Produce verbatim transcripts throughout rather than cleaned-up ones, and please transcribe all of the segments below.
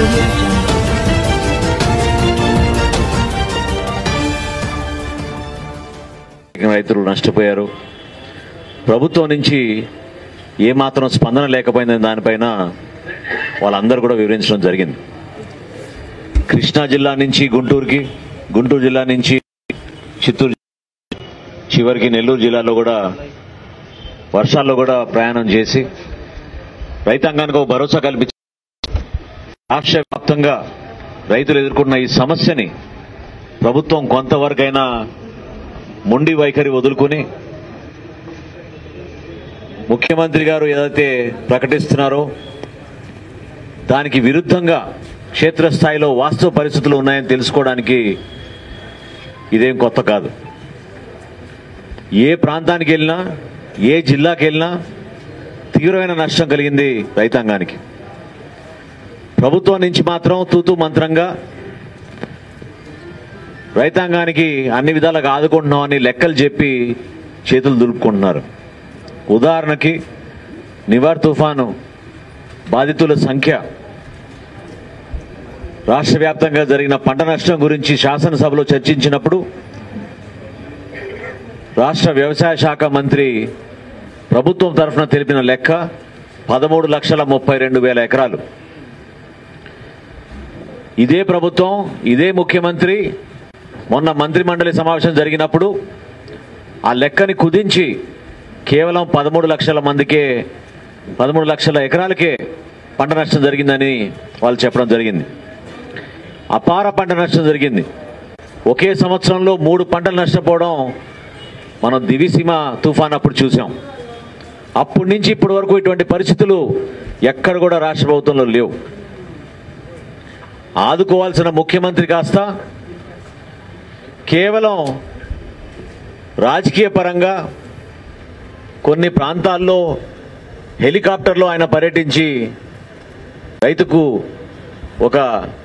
రైతులు నష్టపోయారు. ప్రభుత్వం నుంచి ఏమాత్రం స్పందన లేకపోయిందని దానిపైన వాళ్ళందరూ కూడా వివరించడం జరిగింది. కృష్ణా జిల్లా నుంచి గుంటూరుకి, గుంటూరు జిల్లా నుంచి చిత్తూరు, చివరికి నెల్లూరు జిల్లాలో కూడా వర్షాల్లో కూడా ప్రయాణం చేసి రైతాంగానికి ఒక భరోసా కల్పించి రాష్ట్ర వ్యాప్తంగా రైతులు ఎదుర్కొన్న ఈ సమస్యని ప్రభుత్వం కొంతవరకైనా మొండి వైఖరి వదులుకుని ముఖ్యమంత్రి గారు ఏదైతే ప్రకటిస్తున్నారో దానికి విరుద్ధంగా క్షేత్రస్థాయిలో వాస్తవ పరిస్థితులు ఉన్నాయని తెలుసుకోవడానికి ఇదేం కొత్త కాదు. ఏ ప్రాంతానికి వెళ్ళినా, ఏ జిల్లాకి వెళ్ళినా తీవ్రమైన నష్టం కలిగింది రైతాంగానికి. ప్రభుత్వం నుంచి మాత్రం తూతూ మంత్రంగా రైతాంగానికి అన్ని విధాలుగా ఆదుకుంటున్నామని లెక్కలు చెప్పి చేతులు దులుపుకుంటున్నారు. ఉదాహరణకి నివార్ తుఫాను బాధితుల సంఖ్య, రాష్ట్ర వ్యాప్తంగా జరిగిన పంట నష్టం గురించి శాసనసభలో చర్చించినప్పుడు రాష్ట్ర వ్యవసాయ శాఖ మంత్రి ప్రభుత్వం తరఫున తెలిపిన లెక్క పదమూడు లక్షల ముప్పై రెండు వేల ఎకరాలు. ఇదే ప్రభుత్వం, ఇదే ముఖ్యమంత్రి మొన్న మంత్రి మండలి సమావేశం జరిగినప్పుడు ఆ లెక్కని కుదించి కేవలం పదమూడు లక్షల మందికే, పదమూడు లక్షల ఎకరాలకే పంట నష్టం జరిగిందని వాళ్ళు చెప్పడం జరిగింది. అపార పంట నష్టం జరిగింది. ఒకే సంవత్సరంలో మూడు పంటలు నష్టపోవడం మనం దివిసీమ తుఫాన్ అప్పుడు చూసాం. అప్పటి నుంచి ఇప్పటి వరకు ఇటువంటి పరిస్థితులు ఎక్కడ కూడా రాష్ట్ర ప్రభుత్వంలో లేవు. ఆదుకోవాల్సిన ముఖ్యమంత్రి కాస్త కేవలం రాజకీయ పరంగా కొన్ని ప్రాంతాల్లో హెలికాప్టర్లో ఆయన పర్యటించి రైతుకు ఒక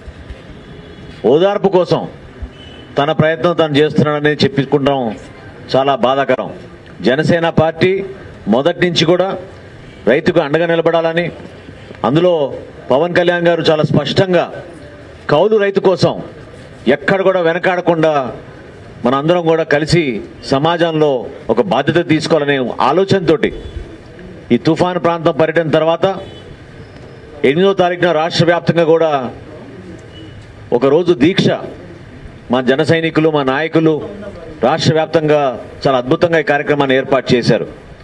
ఓదార్పు కోసం తన ప్రయత్నం తను చేస్తున్నాడని చెప్పుకుంటాం. చాలా బాధాకరం. జనసేన పార్టీ మొదటి నుంచి కూడా రైతుకు అండగా నిలబడాలని, అందులో పవన్ కళ్యాణ్ గారు చాలా స్పష్టంగా కౌలు రైతు కోసం ఎక్కడ కూడా వెనకాడకుండా మనందరం కూడా కలిసి సమాజంలో ఒక బాధ్యత తీసుకోవాలనే ఆలోచనతో ఈ తుఫాను ప్రాంతం పర్యటన తర్వాత ఎనిమిదో తారీఖున రాష్ట్ర వ్యాప్తంగా కూడా ఒకరోజు దీక్ష మా జన సైనికులు, మా నాయకులు రాష్ట్ర వ్యాప్తంగా చాలా అద్భుతంగా ఈ కార్యక్రమాన్ని ఏర్పాటు చేశారు.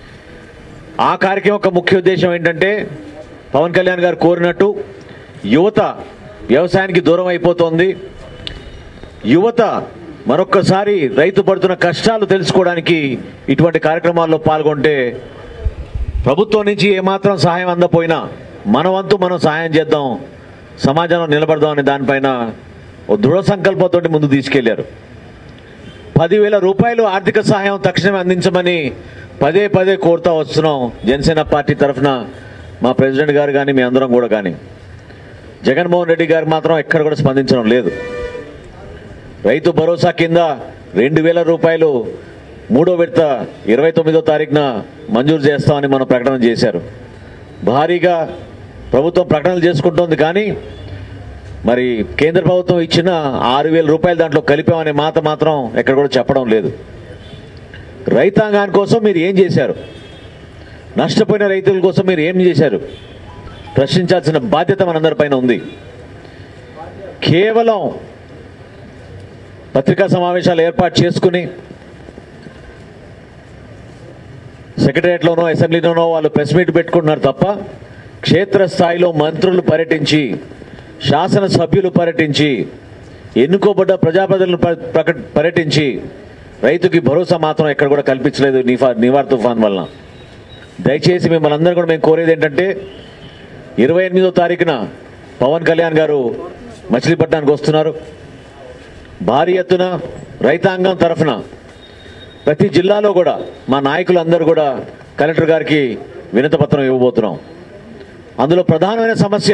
ఆ కార్యక్రమం యొక్క ముఖ్య ఉద్దేశం ఏంటంటే పవన్ కళ్యాణ్ గారు కోరినట్టు యువత వ్యవసాయానికి దూరం అయిపోతోంది. యువత మరొక్కసారి రైతు పడుతున్న కష్టాలు తెలుసుకోవడానికి ఇటువంటి కార్యక్రమాల్లో పాల్గొంటే ప్రభుత్వం నుంచి ఏమాత్రం సహాయం అందపోయినా మన వంతు మనం సహాయం చేద్దాం, సమాజంలో నిలబడదాం అనే దానిపైన ఓ దృఢ సంకల్పంతో ముందు తీసుకెళ్లారు. పదివేల రూపాయలు ఆర్థిక సహాయం తక్షణమే అందించమని పదే పదే కోరుతా వస్తున్నాం జనసేన పార్టీ తరఫున. మా ప్రెసిడెంట్ గారు కానీ మీ అందరం కూడా కానీ జగన్మోహన్ రెడ్డి గారు మాత్రం ఎక్కడ కూడా స్పందించడం లేదు. రైతు భరోసా కింద రెండు వేల రూపాయలు మూడో విడత ఇరవై తొమ్మిదో తారీఖున మంజూరు చేస్తామని మనం ప్రకటన చేశారు. భారీగా ప్రభుత్వం ప్రకటనలు చేసుకుంటోంది, కానీ మరి కేంద్ర ప్రభుత్వం ఇచ్చిన ఆరు వేల రూపాయలు దాంట్లో కలిపామనే మాట మాత్రం ఎక్కడ కూడా చెప్పడం లేదు. రైతాంగాని కోసం మీరు ఏం చేశారు? నష్టపోయిన రైతుల కోసం మీరు ఏం చేశారు? ప్రశ్నించాల్సిన బాధ్యత మనందరిపైన ఉంది. కేవలం పత్రికా సమావేశాలు ఏర్పాటు చేసుకుని సెక్రటరియట్లోనో అసెంబ్లీలోనో వాళ్ళు ప్రెస్ మీట్ పెట్టుకుంటున్నారు తప్ప క్షేత్రస్థాయిలో మంత్రులు పర్యటించి, శాసనసభ్యులు పర్యటించి, ఎన్నుకోబడ్డ ప్రజాప్రతినిధులు పర్యటించి రైతుకి భరోసా మాత్రం ఎక్కడ కూడా కల్పించలేదు నివార్ తుఫాన్ వలన. దయచేసి మిమ్మల్ని అందరూ కూడా మేము కోరేది ఏంటంటే ఇరవై ఎనిమిదో తారీఖున పవన్ కళ్యాణ్ గారు మచిలీపట్నానికి వస్తున్నారు. భారీ ఎత్తున రైతాంగం తరఫున ప్రతి జిల్లాలో కూడా మా నాయకులందరూ కూడా కలెక్టర్ గారికి వినతి పత్రం ఇవ్వబోతున్నాం. అందులో ప్రధానమైన సమస్య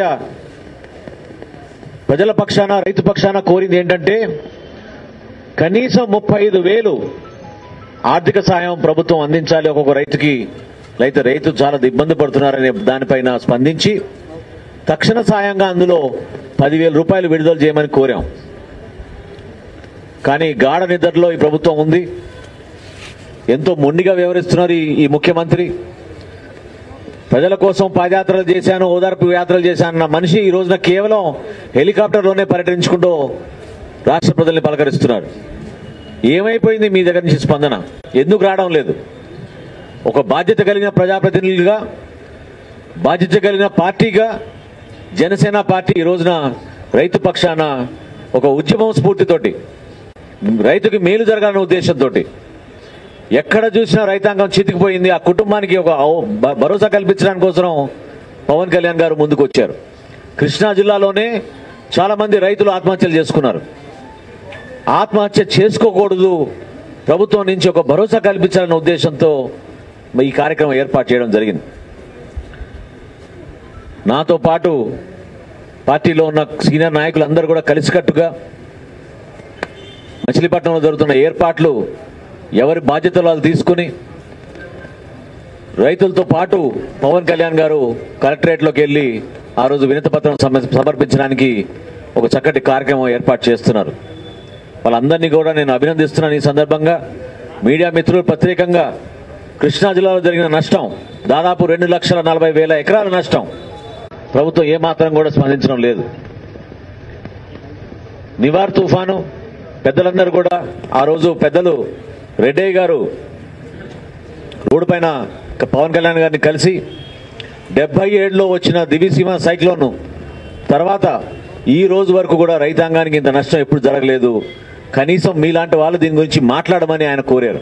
ప్రజల పక్షాన, రైతు పక్షాన కోరింది ఏంటంటే కనీసం ముప్పై ఐదు వేలు ఆర్థిక సాయం ప్రభుత్వం అందించాలి ఒక్కొక్క రైతుకి. అయితే రైతు చాలా ఇబ్బంది పడుతున్నారనే దానిపైన స్పందించి తక్షణ సాయంగా అందులో పదివేల రూపాయలు విడుదల చేయమని కోరాం. కానీ గాఢ నిద్రలో ఈ ప్రభుత్వం ఉంది. ఎంతో మొండిగా వ్యవహరిస్తున్నారు ఈ ముఖ్యమంత్రి. ప్రజల కోసం పాదయాత్రలు చేశాను, ఓదార్పు యాత్రలు చేశానన్న మనిషి ఈ రోజున కేవలం హెలికాప్టర్లోనే పర్యటించుకుంటూ రాష్ట్ర ప్రజల్ని పలకరిస్తున్నారు. ఏమైపోయింది మీ దగ్గర నుంచి స్పందన? ఎందుకు రావడం లేదు? ఒక బాధ్యత కలిగిన ప్రజాప్రతినిధులుగా, బాధ్యత కలిగిన పార్టీగా జనసేన పార్టీ ఈ రోజున రైతు పక్షాన ఒక ఉద్యమం స్ఫూర్తితోటి, రైతుకి మేలు జరగాలనే ఉద్దేశంతో ఎక్కడ చూసినా రైతాంగం చితికిపోయింది. ఆ కుటుంబానికి ఒక భరోసా కల్పించడానికి కోసం పవన్ కళ్యాణ్ గారు ముందుకు వచ్చారు. కృష్ణా జిల్లాలోనే చాలా మంది రైతులు ఆత్మహత్యలు చేసుకున్నారు. ఆత్మహత్య చేసుకోకూడదు, ప్రభుత్వం నుంచి ఒక భరోసా కల్పించాలనే ఉద్దేశంతో ఈ కార్యక్రమం ఏర్పాటు చేయడం జరిగింది. నాతో పాటు పార్టీలో ఉన్న సీనియర్ నాయకులందరూ కూడా కలిసికట్టుగా మచిలీపట్నంలో జరుగుతున్న ఏర్పాట్లు ఎవరి బాధ్యతలు వాళ్ళు తీసుకుని రైతులతో పాటు పవన్ కళ్యాణ్ గారు కలెక్టరేట్లోకి వెళ్ళి ఆ రోజు వినతి పత్రం సమర్పించడానికి ఒక చక్కటి కార్యక్రమం ఏర్పాటు చేస్తున్నారు. వాళ్ళందరినీ కూడా నేను అభినందిస్తున్నాను. ఈ సందర్భంగా మీడియా మిత్రులు ప్రత్యేకంగా కృష్ణా జిల్లాలో జరిగిన నష్టం దాదాపు రెండు లక్షల నలభై వేల ఎకరాల నష్టం. ప్రభుత్వం ఏమాత్రం కూడా స్పందించడం లేదు. నివార్ తుఫాను పెద్దలందరూ కూడా ఆ రోజు పెద్దలు రెడ్డయ్య గారు రోడ్డు పైన పవన్ కళ్యాణ్ గారిని కలిసి డెబ్బై ఏడులో వచ్చిన దివిసీమ సైక్లోన్ తర్వాత ఈ రోజు వరకు కూడా రైతాంగానికి ఇంత నష్టం ఎప్పుడు జరగలేదు, కనీసం మీలాంటి వాళ్ళు దీని గురించి మాట్లాడమని ఆయన కోరారు.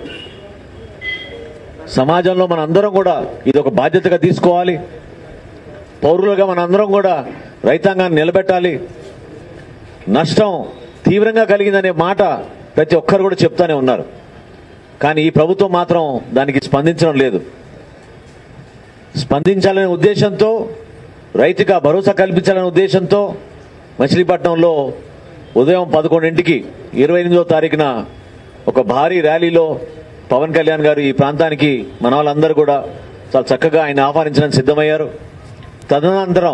సమాజంలో మన అందరం కూడా ఇది ఒక బాధ్యతగా తీసుకోవాలి. పౌరులుగా మన అందరం కూడా రైతాంగాన్ని నిలబెట్టాలి. నష్టం తీవ్రంగా కలిగిందనే మాట ప్రతి ఒక్కరు కూడా చెప్తానే ఉన్నారు. కానీ ఈ ప్రభుత్వం మాత్రం దానికి స్పందించడం లేదు. స్పందించాలనే ఉద్దేశంతో, రైతుగా భరోసా కల్పించాలనే ఉద్దేశంతో మచిలీపట్నంలో ఉదయం పదకొండింటికి ఇరవై ఎనిమిదో తారీఖున ఒక భారీ ర్యాలీలో పవన్ కళ్యాణ్ గారు ఈ ప్రాంతానికి మన వాళ్ళందరూ కూడా చాలా చక్కగా ఆయన ఆహ్వానించడానికి సిద్ధమయ్యారు. తదనంతరం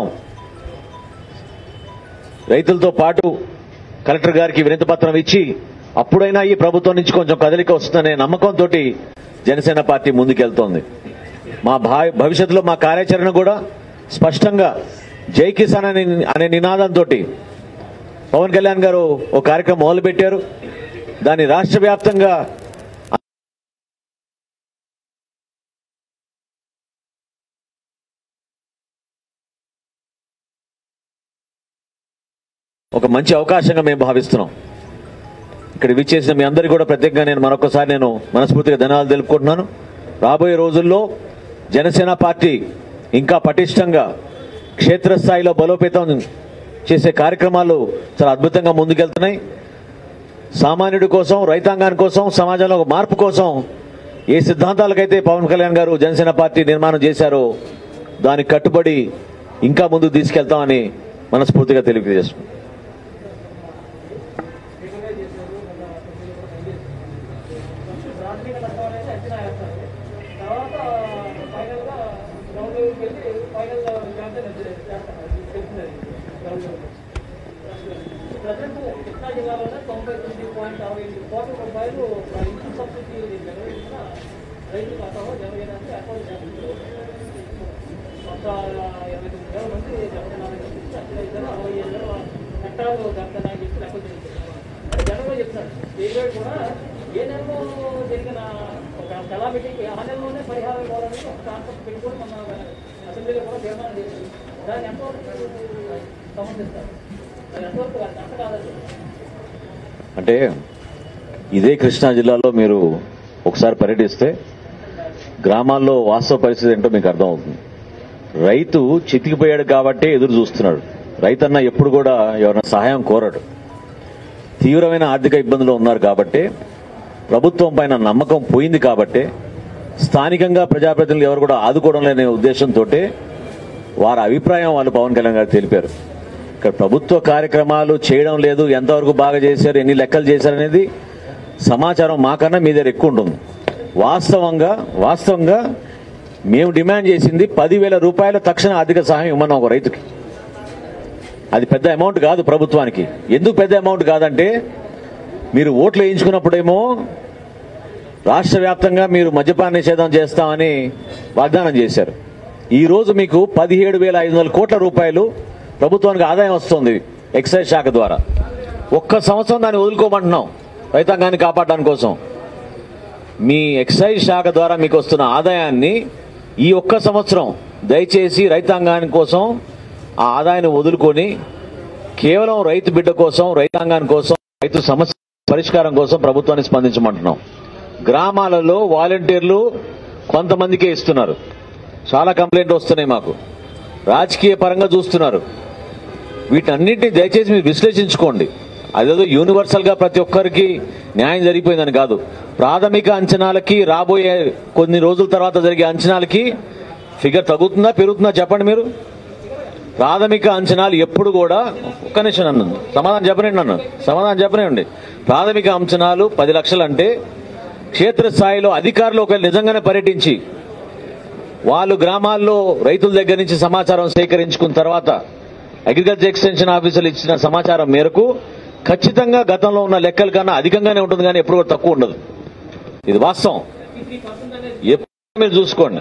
రైతులతో పాటు కలెక్టర్ గారికి వినతి పత్రం ఇచ్చి అప్పుడైనా ఈ ప్రభుత్వం నుంచి కొంచెం కదలిక వస్తుందనే నమ్మకంతో జనసేన పార్టీ ముందుకెళ్తోంది. మా భవిష్యత్తులో మా కార్యాచరణ కూడా స్పష్టంగా జై కిసాన్ అనే అనే నినాదంతో పవన్ కళ్యాణ్ గారు ఒక కార్యక్రమం మొదలుపెట్టారు. దాన్ని రాష్ట్ర వ్యాప్తంగా ఒక మంచి అవకాశంగా మేము భావిస్తున్నాం. ఇక్కడ విచ్చేసిన మీ అందరికీ కూడా ప్రత్యేకంగా నేను మరొకసారి నేను మనస్ఫూర్తిగా ధన్యవాదాలు తెలుపుకుంటున్నాను. రాబోయే రోజుల్లో జనసేన పార్టీ ఇంకా పటిష్టంగా క్షేత్రస్థాయిలో బలోపేతం చేసే కార్యక్రమాలు చాలా అద్భుతంగా ముందుకెళ్తున్నాయి. సామాన్యుడి కోసం, రైతాంగాని కోసం, సమాజంలో ఒక మార్పు కోసం ఏ సిద్ధాంతాలకైతే పవన్ కళ్యాణ్ గారు జనసేన పార్టీ నిర్మాణం చేశారో దానికి కట్టుబడి ఇంకా ముందుకు తీసుకెళ్తామని మనస్ఫూర్తిగా తెలియజేస్తున్నాం. కృష్ణా జిల్లాలోనే తొంభై తొమ్మిది పాయింట్ అరవై ఎనిమిది కోట్ల రూపాయలు ఇన్పుట్ సబ్సిడీ జనరేషన్ రైతు ఖాతాలో జమ చేయడానికి అకౌంట్ చేస్తున్నారు. మొత్త ఇరవై తొమ్మిది వేల మంది జమదనాన్ని చెప్పి అసలు అరవై ఏడు వేల హెక్టార్లు జమదనాన్ని చెప్పి లెక్క చేస్తున్నారు. జనంలో చెప్తారు ఏ కూడా ఏ నెలలో జరిగిన ఒక కలామిటీకి ఆ నెలలోనే పరిహారం ఇవ్వాలని ఒక కాన్సెప్ట్ పెట్టి కూడా మన అసెంబ్లీలో కూడా తీర్మానం చేశారు. దాన్ని ఎంతవరకు సమర్థిస్తారు? అంటే ఇదే కృష్ణా జిల్లాలో మీరు ఒకసారి పర్యటిస్తే గ్రామాల్లో వాస్తవ పరిస్థితి ఏంటో మీకు అర్థమవుతుంది. రైతు చితికిపోయాడు కాబట్టే ఎదురు చూస్తున్నాడు. రైతన్న ఎప్పుడు కూడా ఎవరైనా సహాయం కోరడు. తీవ్రమైన ఆర్థిక ఇబ్బందులు ఉన్నారు కాబట్టి, ప్రభుత్వం పైన నమ్మకం పోయింది కాబట్టి, స్థానికంగా ప్రజాప్రతినిధులు ఎవరు కూడా ఆదుకోవడం లేని ఉద్దేశంతో వారి అభిప్రాయం వాళ్ళు పవన్ కళ్యాణ్ గారు తెలిపారు. ఇక్కడ ప్రభుత్వ కార్యక్రమాలు చేయడం లేదు, ఎంతవరకు బాగా చేశారు, ఎన్ని లెక్కలు చేశారనేది సమాచారం మాకన్నా మీ దగ్గర ఎక్కువ ఉంటుంది. వాస్తవంగా వాస్తవంగా మేము డిమాండ్ చేసింది పదివేల రూపాయల తక్షణ ఆర్థిక సహాయం ఇవ్వమన్నాం ఒక రైతుకి. అది పెద్ద అమౌంట్ కాదు ప్రభుత్వానికి. ఎందుకు పెద్ద అమౌంట్ కాదంటే, మీరు ఓట్లు వేయించుకున్నప్పుడేమో రాష్ట్ర వ్యాప్తంగా మీరు మద్యపాన నిషేధం చేస్తామని వాగ్దానం చేశారు. ఈ రోజు మీకు పదిహేడు వేల ఐదు వందల కోట్ల రూపాయలు ప్రభుత్వానికి ఆదాయం వస్తుంది ఎక్సైజ్ శాఖ ద్వారా. ఒక్క సంవత్సరం దాన్ని వదులుకోమంటున్నాం రైతాంగాన్ని కాపాడడానికి కోసం. మీ ఎక్సైజ్ శాఖ ద్వారా మీకు వస్తున్న ఆదాయాన్ని ఈ ఒక్క సంవత్సరం దయచేసి రైతాంగాని కోసం ఆ ఆదాయాన్ని వదులుకొని కేవలం రైతు బిడ్డ కోసం, రైతాంగాని కోసం, రైతు సమస్య పరిష్కారం కోసం ప్రభుత్వాన్ని స్పందించమంటున్నాం. గ్రామాలలో వాలంటీర్లు కొంతమందికే ఇస్తున్నారు. చాలా కంప్లైంట్ వస్తున్నాయి మాకు. రాజకీయ పరంగా చూస్తున్నారు. వీటన్నింటినీ దయచేసి మీరు విశ్లేషించుకోండి. అదేదో యూనివర్సల్ గా ప్రతి ఒక్కరికి న్యాయం జరిగిపోయిందని కాదు. ప్రాథమిక అంచనాలకి రాబోయే కొన్ని రోజుల తర్వాత జరిగే అంచనాలకి ఫిగర్ తగ్గుతుందా పెరుగుతుందా చెప్పండి మీరు. ప్రాథమిక అంచనాలు ఎప్పుడు కూడా, ఒక్క నిమిషం నన్ను సమాధానం చెప్పనండి నన్ను సమాధానం చెప్పనండి ప్రాథమిక అంచనాలు పది లక్షలు అంటే క్షేత్రస్థాయిలో అధికారులు ఒకవేళ నిజంగానే పర్యటించి వాళ్ళు గ్రామాల్లో రైతుల దగ్గర నుంచి సమాచారం సేకరించుకున్న తర్వాత అగ్రికల్చర్ ఎక్స్టెన్షన్ ఆఫీసర్లు ఇచ్చిన సమాచారం మేరకు ఖచ్చితంగా గతంలో ఉన్న లెక్కల కన్నా అధికంగానే ఉంటుంది, కానీ ఎప్పుడు కూడా తక్కువ ఉండదు. ఇది వాస్తవం. ఎప్పుడు మీరు చూసుకోండి.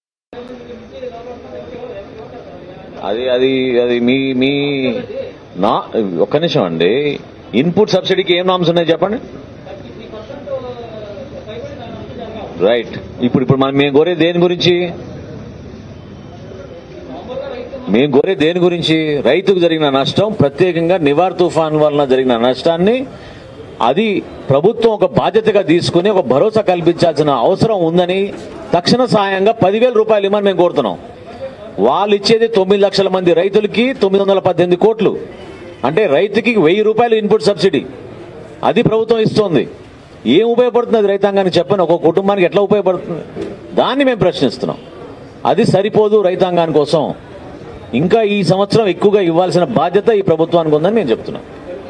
అది అది అది మీ మీ నా ఒక్క నిమిషం అండి. ఇన్పుట్ సబ్సిడీకి ఏం నామ్స్ ఉన్నాయి చెప్పండి. రైట్. ఇప్పుడు ఇప్పుడు మనం మేము కోరే దేని గురించి మేము కోరే దేని గురించి రైతుకు జరిగిన నష్టం, ప్రత్యేకంగా నివార్ తుఫాన్ వలన జరిగిన నష్టాన్ని అది ప్రభుత్వం ఒక బాధ్యతగా తీసుకుని ఒక భరోసా కల్పించాల్సిన అవసరం ఉందని తక్షణ సాయంగా పదివేల రూపాయలు ఇవ్వమని మేము కోరుతున్నాం. వాళ్ళు ఇచ్చేది తొమ్మిది లక్షల మంది రైతులకి తొమ్మిది వందల పద్దెనిమిది కోట్లు అంటే రైతుకి వెయ్యి రూపాయలు ఇన్పుట్ సబ్సిడీ అది ప్రభుత్వం ఇస్తోంది. ఏం ఉపయోగపడుతుంది అది రైతాంగానికి చెప్పండి. ఒక కుటుంబానికి ఎట్లా ఉపయోగపడుతుంది దాన్ని మేము ప్రశ్నిస్తున్నాం. అది సరిపోదు రైతాంగాని కోసం. ఇంకా ఈ సంవత్సరం ఎక్కువగా ఇవ్వాల్సిన బాధ్యత ఈ ప్రభుత్వానికి ఉందని నేను చెప్తున్నాను.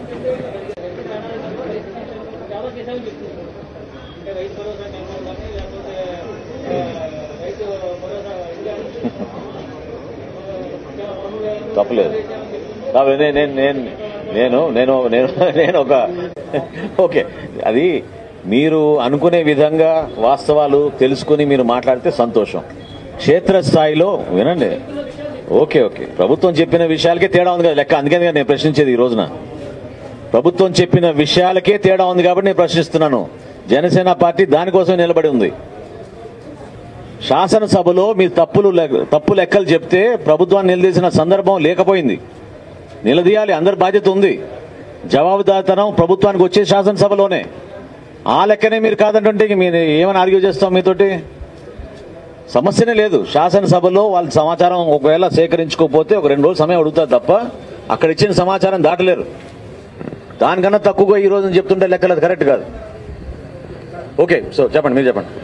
తప్పలేదు. నేను నేను నేను నేను నేను ఒక ఓకే, అది మీరు అనుకునే విధంగా వాస్తవాలు తెలుసుకుని మీరు మాట్లాడితే సంతోషం. క్షేత్రస్థాయిలో వినండి. ఓకే ఓకే ప్రభుత్వం చెప్పిన విషయాలకే తేడా ఉంది కదా లెక్క. అందుకని నేను ప్రశ్నించేది ఈ రోజున. ప్రభుత్వం చెప్పిన విషయాలకే తేడా ఉంది కాబట్టి నేను ప్రశ్నిస్తున్నాను. జనసేన పార్టీ దానికోసం నిలబడి ఉంది. శాసనసభలో మీరు తప్పులు తప్పు లెక్కలు చెప్తే ప్రభుత్వాన్ని నిలదీసిన సందర్భం లేకపోయింది. నిలదీయాలి, అందరి బాధ్యత ఉంది. జవాబుదారితనం ప్రభుత్వానికి వచ్చే శాసనసభలోనే. ఆ లెక్కనే మీరు కాదంటుంటే మీరు ఏమైనా ఆర్గ్యూ చేస్తాం మీతోటి? సమస్యనే లేదు. శాసనసభలో వాళ్ళ సమాచారం ఒకవేళ సేకరించుకోకపోతే ఒక రెండు రోజులు సమయం అడుగుతారు తప్ప అక్కడ ఇచ్చిన సమాచారం దాటలేరు. దానికన్నా తక్కువగా ఈ రోజు చెప్తుంటే లెక్కలు అది కరెక్ట్ కాదు. ఓకే, సో చెప్పండి, మీరు చెప్పండి.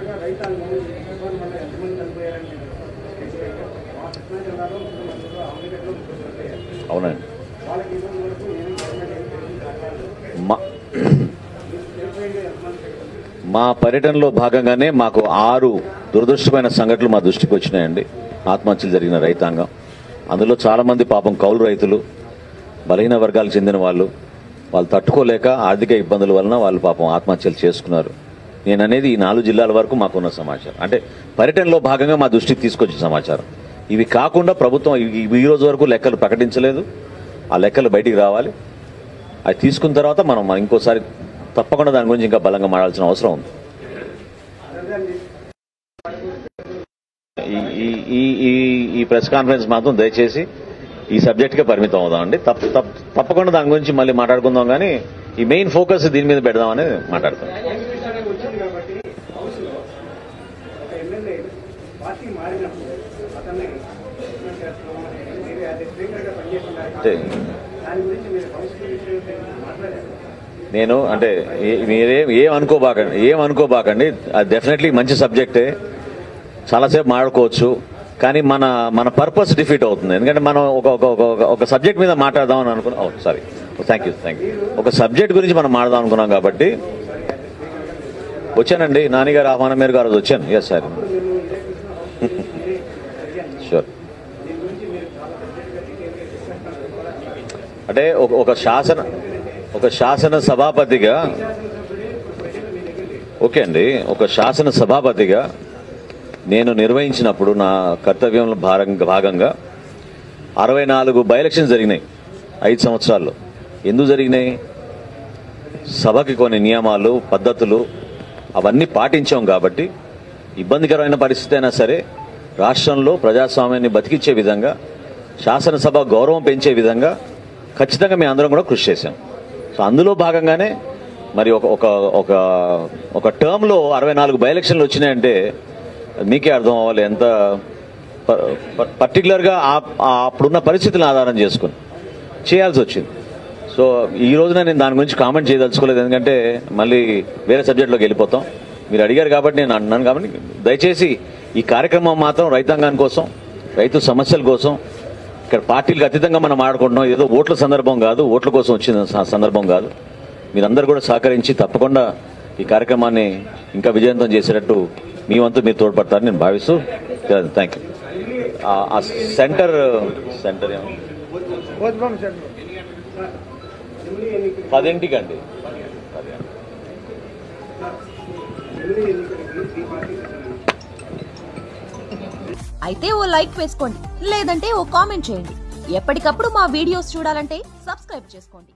అవునండి. మా పర్యటనలో భాగంగానే మాకు ఆరు దురదృష్టమైన సంఘటనలు మా దృష్టికి వచ్చినాయండి. ఆత్మహత్యలు జరిగిన రైతాంగం, అందులో చాలా మంది పాపం కౌలు రైతులు, బలహీన వర్గాలకు చెందిన వాళ్ళు. వాళ్ళు తట్టుకోలేక ఆర్థిక ఇబ్బందుల వలన వాళ్ళు పాపం ఆత్మహత్యలు చేసుకున్నారు. నేను అనేది ఈ నాలుగు జిల్లాల వరకు మాకున్న సమాచారం, అంటే పర్యటనలో భాగంగా మా దృష్టికి తీసుకొచ్చిన సమాచారం. ఇవి కాకుండా ప్రభుత్వం ఈ రోజు వరకు లెక్కలు ప్రకటించలేదు. ఆ లెక్కలు బయటికి రావాలి. అది తీసుకున్న తర్వాత మనం మనం ఇంకోసారి తప్పకుండా దాని గురించి ఇంకా బలంగా మాట్లాడాల్సిన అవసరం ఉంది. ఈ ఈ ఈ ప్రెస్ కాన్ఫరెన్స్ మాత్రం దయచేసి ఈ సబ్జెక్ట్కే పరిమితం అవుదామండి. తప్ప తప్పకుండా దాని గురించి మళ్ళీ మాట్లాడుకుందాం, కానీ ఈ మెయిన్ ఫోకస్ దీని మీద పెడదామని మాట్లాడుతాం. నేను అంటే మీరేం ఏం అనుకోబాకండి ఏం అనుకోబాకండి అది డెఫినెట్లీ మంచి సబ్జెక్టే, చాలాసేపు మాట్లాడుకోవచ్చు. కానీ మన మన పర్పస్ డిఫీట్ అవుతుంది. ఎందుకంటే మనం ఒక ఒక సబ్జెక్ట్ మీద మాట్లాడదామని అనుకున్నాం. Oh sorry, thank you thank you ఒక సబ్జెక్ట్ గురించి మనం మాట్లాడదాం అనుకున్నాం కాబట్టి వచ్చానండి. నాన్నగారు ఆహ్వానం మేరకు ఆ రోజు వచ్చాను. Yes sir, sure. అంటే ఒక ఒక శాసన ఒక శాసన సభాపతిగా ఓకే అండి ఒక శాసన సభాపతిగా నేను నిర్వహించినప్పుడు నా కర్తవ్యంలో భాగంగా అరవై నాలుగు బై ఎలక్షన్స్ జరిగినాయి ఐదు సంవత్సరాల్లో. ఎందుకు జరిగినాయి? సభకి కొన్ని నియమాలు పద్ధతులు అవన్నీ పాటించాం కాబట్టి ఇబ్బందికరమైన పరిస్థితి అయినా సరే రాష్ట్రంలో ప్రజాస్వామ్యాన్ని బతికించే విధంగా శాసనసభ గౌరవం పెంచే విధంగా ఖచ్చితంగా మేము అందరం కూడా కృషి చేశాం. సో అందులో భాగంగానే మరి ఒక ఒక ఒక ఒక టర్మ్లో అరవై నాలుగు బై ఎలక్షన్లు వచ్చినాయంటే మీకే అర్థం అవ్వాలి ఎంత పర్టికులర్గా అప్పుడున్న పరిస్థితులను ఆధారం చేసుకుని చేయాల్సి వచ్చింది. సో ఈ రోజున నేను దాని గురించి కామెంట్ చేయదలుచుకోలేదు, ఎందుకంటే మళ్ళీ వేరే సబ్జెక్ట్లోకి వెళ్ళిపోతాం. మీరు అడిగారు కాబట్టి నేను అంటున్నాను. కాబట్టి దయచేసి ఈ కార్యక్రమం మాత్రం రైతాంగాని కోసం, రైతు సమస్యల కోసం, ఇక్కడ పార్టీలకు అతీతంగా మనం ఆడుకుంటున్నాం. ఏదో ఓట్ల సందర్భం కాదు, ఓట్ల కోసం వచ్చిన సందర్భం కాదు. మీరందరూ కూడా సహకరించి తప్పకుండా ఈ కార్యక్రమాన్ని ఇంకా విజయవంతం చేసేటట్టు మీ వంతు మీరు తోడ్పడతారని నేను భావిస్తూ థ్యాంక్ యూ. ఆ సెంటర్ సెంటర్ పదింటికండి. అయితే ఓ లైక్ వేసుకోండి, లేదంటే ఓ కామెంట్ చేయండి. ఎప్పటికప్పుడు మా వీడియోస్ చూడాలంటే సబ్స్క్రైబ్ చేసుకోండి.